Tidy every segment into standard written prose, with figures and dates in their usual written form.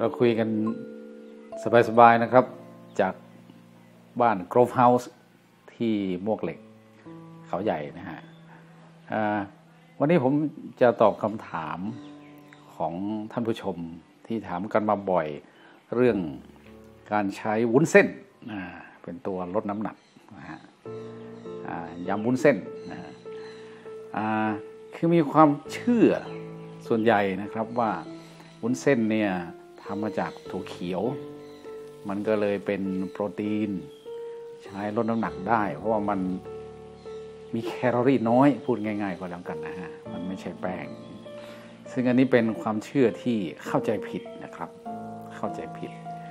เราคุยกันสบายๆนะครับจากบ้านโกรฟเฮาส์ที่มวกเหล็กเขาใหญ่นะฮะวันนี้ผมจะตอบคำถามของท่านผู้ชมที่ถามกันมาบ่อยเรื่องการใช้วุ้นเส้นเป็นตัวลดน้ำหนักนะฮะยำวุ้นเส้นนะคือมีความเชื่อส่วนใหญ่นะครับว่าวุ้นเส้นเนี่ยทำมาจากถั่วเขียวมันก็เลยเป็นโปรตีนใช้ลดน้ำหนักได้เพราะว่ามันมีแคลอรี่น้อยพูดง่ายๆก็แล้วกันนะฮะมันไม่ใช่แป้งซึ่งอันนี้เป็นความเชื่อที่เข้าใจผิดนะครับเข้าใจผิด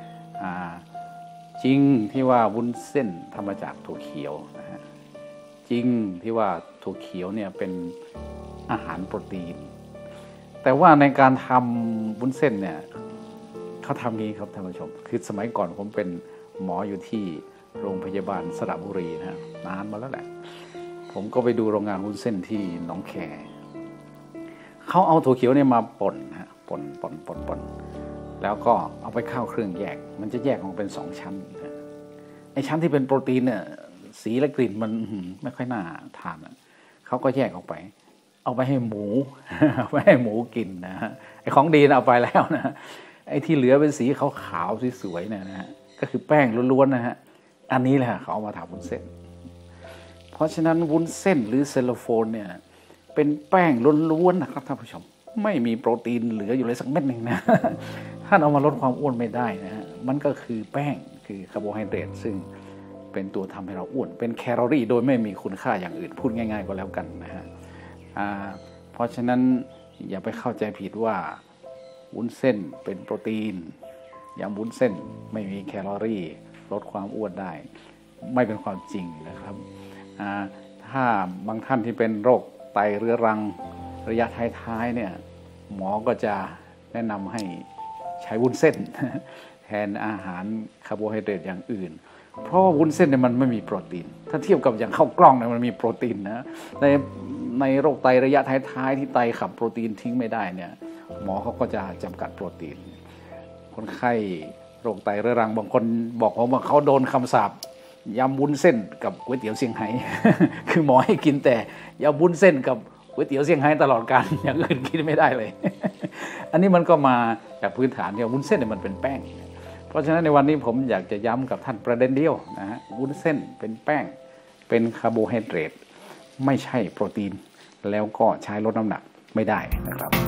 จริงที่ว่าวุ้นเส้นทำมาจากถั่วเขียวนะฮะจริงที่ว่าถั่วเขียวเนี่ยเป็นอาหารโปรตีนแต่ว่าในการทำวุ้นเส้นเนี่ยเขาทำนี้ครับท่านผู้ชมคือสมัยก่อนผมเป็นหมออยู่ที่โรงพยาบาลสระบุรีนะนานมาแล้วแหละผมก็ไปดูโรงงานวุ้นเส้นที่หนองแคเขาเอาถั่วเขียวเนี่ยมาป่นฮะป่นแล้วก็เอาไปเข้าเครื่องแยกมันจะแยกออกเป็น2ชั้นไอ้ชั้นที่เป็นโปรตีนเนี่ยสีและกลิ่นมันไม่ค่อยน่าทานเขาก็แยกออกไปเอาไปให้หมูเอาไปให้หมูกินนะฮะไอ้ของดีเอาไปแล้วนะไอ้ที่เหลือเป็นสีขาวๆสวยๆเนี่ยนะฮะก็คือแป้งล้วนๆนะฮะอันนี้แหละเขาเอามาทำวุ้นเส้นเพราะฉะนั้นวุ้นเส้นหรือเซลโลโฟนเนี่ยเป็นแป้งล้วนๆนะครับท่านผู้ชมไม่มีโปรตีนเหลืออยู่เลยสักเม็ดหนึ่งนะท่านเอามาลดความอ้วนไม่ได้นะฮะมันก็คือแป้งคือคาร์โบไฮเดรตซึ่งเป็นตัวทำให้เราอ้วนเป็นแคลอรี่โดยไม่มีคุณค่าอย่างอื่นพูดง่ายๆก็แล้วกันนะฮะเพราะฉะนั้นอย่าไปเข้าใจผิดว่าวุ้นเส้นเป็นโปรตีนอย่างวุ้นเส้นไม่มีแคลอรี่ลดความอ้วนได้ไม่เป็นความจริงนะครับถ้าบางท่านที่เป็นโรคไตเรื้อรังระยะท้ายๆเนี่ยหมอก็จะแนะนำให้ใช้วุ้นเส้นแทนอาหารคาร์โบไฮเดรตอย่างอื่นเพราะว่าวุ้นเส้นเนี่ยมันไม่มีโปรตีนถ้าเทียบกับอย่างข้าวกล้องเนี่ยมันมีโปรตีนนะในโรคไตระยะท้ายๆที่ไตขับโปรตีนทิ้งไม่ได้เนี่ยหมอเขาก็จะจำกัดโปรตีนคนไข้โรคไตเรื้อรังบางคนบอกว่าเขาโดนคำสาปยำวุ้นเส้นกับก๋วยเตี๋ยวเซี่ยงไฮ้ คือหมอให้กินแต่ยำวุ้นเส้นกับก๋วยเตี๋ยวเซี่ยงไฮ้ตลอดกาลอย่างอื่นกินไม่ได้เลย อันนี้มันก็มาจากพื้นฐานที่วุ้นเส้นเนี่ยมันเป็นแป้งเพราะฉะนั้นในวันนี้ผมอยากจะย้ำกับท่านประเด็นเดียวนะฮะวุ้นเส้นเป็นแป้งเป็นคาร์โบไฮเดรตไม่ใช่โปรตีนแล้วก็ใช้ลดน้ำหนักไม่ได้นะครับ